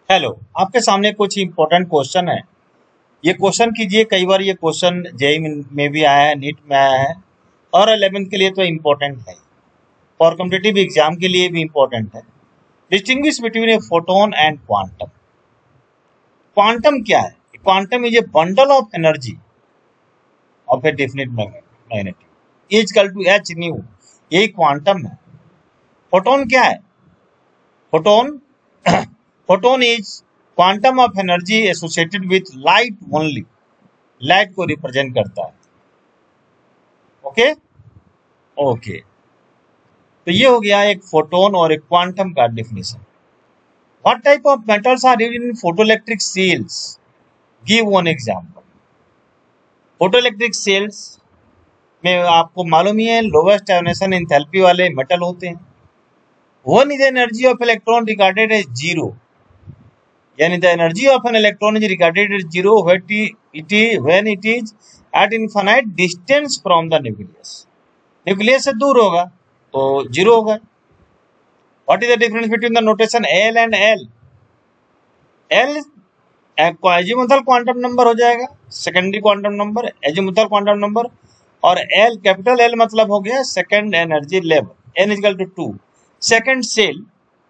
Hello, आपके सामने कुछ इंपॉर्टेंट क्वेश्चन है। ये क्वेश्चन कीजिए। कई बार ये क्वेश्चन जेई में भी आया है, नीट में आया है और 11th के लिए तो इम्पोर्टेंट है। फॉर कॉम्पिटिटिव एग्जाम के लिए भी इम्पोर्टेंट है। Distinguish between a photon and quantum. Quantum क्या है? Quantum is a bundle of energy of a definite magnetic equal to H nu. यही क्वांटम है। फोटोन क्या है? Photon photon is quantum of energy associated with light only. Light को represent करता है। Okay okay, तो ये हो गया एक फोटोन और एक क्वांटम का definition. What type of metals are used in photoelectric cells? Give one example. Photoelectric cells में आपको मालूम ही है, लोवेस्ट आयोनेशन एंथैल्पी वाले मेटल होते हैं। One is energy of electron regarded as zero, यानी the energy of an electron is regarded as zero when it is at infinite distance from the nucleus. Nucleus से दूर होगा तो zero होगा। What is the difference between the notation L and L? L azimuthal quantum number हो जाएगा, secondary quantum number, azimuthal quantum number. और L, capital L मतलब हो गया second energy level, N equal to 2। Second shell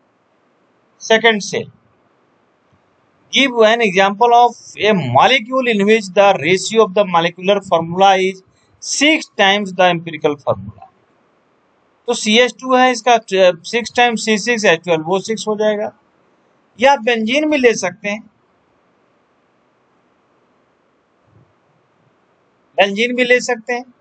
give an example of a molecule in which the ratio of the molecular formula is 6 times the empirical formula। तो CH2 है, इसका 6 times C6H12, वो 6 हो जाएगा। या आप बेंजीन भी ले सकते हैं, बेंजीन भी ले सकते हैं।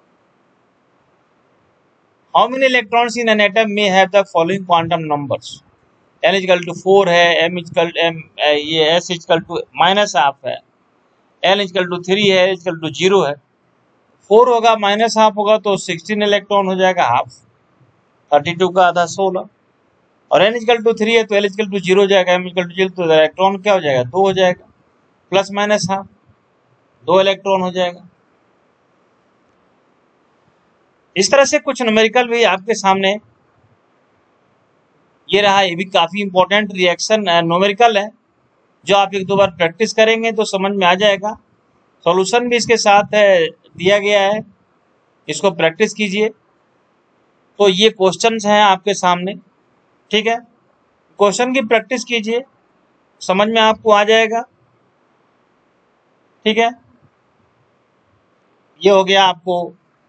How many electrons in an atom में have the following quantum numbers? N equal to 4 है, ये S इक्वल टू -हाफ है, L इक्वल टू 3 है, इक्वल टू 0 है। 4 होगा -हाफ होगा तो 16 इलेक्ट्रॉन हो जाएगा, हाफ। 32 का आधा 16। और N इक्वल टू 3 है तो L इक्वल टू 0 हो जाएगा, M इक्वल टू 0 तो इलेक्ट्रॉन क्या हो जाएगा? 2 हो जाएगा, प्लस माइनस हाफ, 2 इलेक्ट्रॉन हो जाएगा। इस तरह से कुछ न्यूमेरिकल भी आपके सामने ये रहा। ये भी काफी इंपॉर्टेंट रिएक्शन न्यूमेरिकल है, जो आप एक दो बार प्रैक्टिस करेंगे तो समझ में आ जाएगा। सॉल्यूशन भी इसके साथ दिया गया है, इसको प्रैक्टिस कीजिए। तो ये क्वेश्चंस हैं आपके सामने, ठीक है। क्वेश्चन की प्रैक्टिस कीजिए, समझ में आपको आ जाएगा, ठीक है। ये हो गया आपको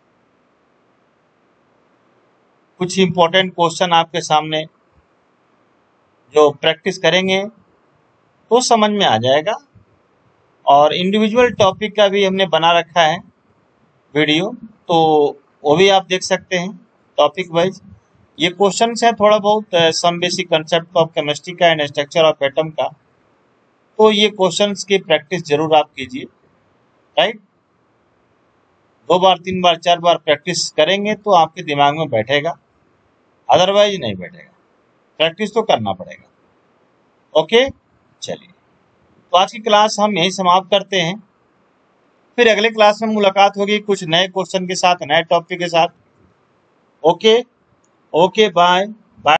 कुछ इंपॉर्टेंट क्वेश्चन आपके सामने, जो प्रैक्टिस करेंगे तो समझ में आ जाएगा। और इंडिविजुअल टॉपिक का भी हमने बना रखा है वीडियो, तो वो भी आप देख सकते हैं टॉपिक वाइज। ये क्वेश्चंस है थोड़ा बहुत some basic concept of chemistry का एंड स्ट्रक्चर ऑफ एटम का। तो ये क्वेश्चंस की प्रैक्टिस जरूर आप कीजिए, राइट। 2 बार 3 बार 4 बार प्रैक्टिस करेंगे तो आपके दिमाग में बैठेगा, अदरवाइज नहीं बैठेगा। प्रैक्टिस तो करना पड़ेगा। ओके, चलिए, तो आज की क्लास हम यही समाप्त करते हैं। फिर अगले क्लास में मुलाकात होगी कुछ नए क्वेश्चन के साथ, नए टॉपिक के साथ। Okay, bye.